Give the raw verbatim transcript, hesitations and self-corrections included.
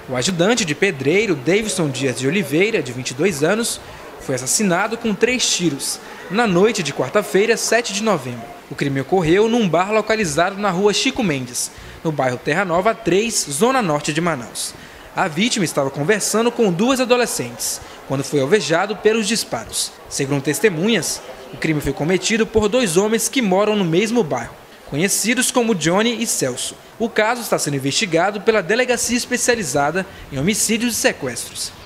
O ajudante de pedreiro, Davidson Dias de Oliveira, de vinte e dois anos, foi assassinado com três tiros, na noite de quarta-feira, sete de novembro. O crime ocorreu num bar localizado na rua Chico Mendes, no bairro Terra Nova três, zona norte de Manaus. A vítima estava conversando com duas adolescentes, quando foi alvejado pelos disparos. Segundo testemunhas, o crime foi cometido por dois homens que moram no mesmo bairro, conhecidos como Johnny e Celso. O caso está sendo investigado pela Delegacia Especializada em Homicídios e Sequestros.